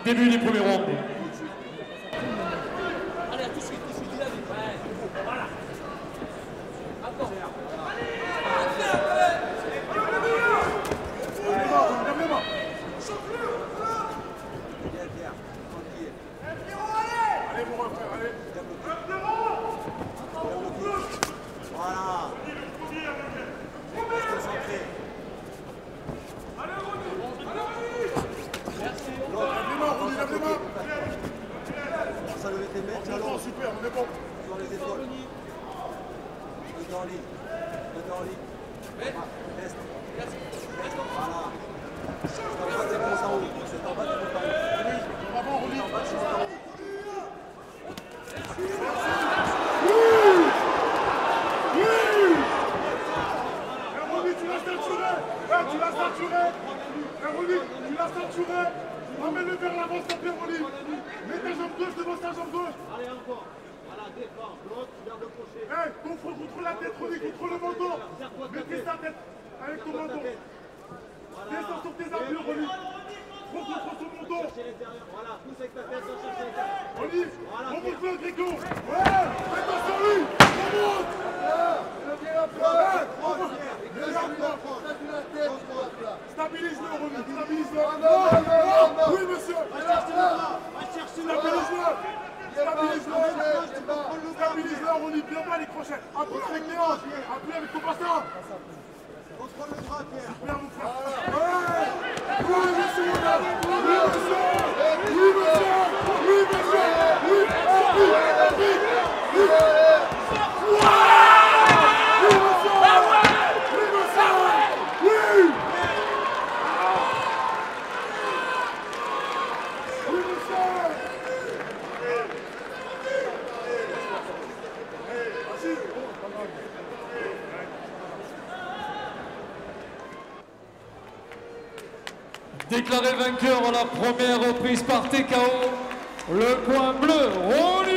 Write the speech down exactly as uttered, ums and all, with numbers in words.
Début du premier round. Allez, tout de suite, tout de suite, il a dit. Ouais, voilà. Attends. Allez mon frère, allez. Voilà. Reste concentré. Allez Ronny, merci. Lève les mains, Ronny, lève les mains. Ça lever tes mains, talons. Super, on est bon. Sur les épaules. Deux en ligne. Deux en ligne. Reste. Voilà. C'est en bas des bons en haut. C'est en bas des bons en haut. Bravo Ronny. C'est en bas, c'est en haut. Tu l'as saturé, Ronny, tu l'as saturé. Ramène-le vers l'avant, s'il te plaît, Ronny. Mets ta jambe gauche devant ta jambe gauche. Allez, encore. Voilà, défends, bloque, garde le crochet. Hé, hey, ton front contre la tête, Ronny, contre le menton. Maîtrise ta tête avec ton menton. Descends sur tes appuis, Ronny. Front contre son menton. Voilà, pousse avec ta tête, sans chercher l'intérieur. Ronny, remonte-le, Grégo. Ouais, mets-toi sur lui. Remonte. Stabilise-le, Ronny, stabilise-le. Non, non, oui, monsieur. Stabilise-le. Stabilise-le. Stabilise-le, Ronny. Bien bas les crochets. Appuie avec les hanches. Appuie avec ton bassin. Contrôle le bras, Pierre. Super, mon frère. Ouais. Oui, monsieur. Oui, monsieur. Oui, monsieur. Oui, monsieur. Oui, oui, oui. Oui. Déclaré vainqueur à la première reprise par T K O, le coin bleu, Ronny.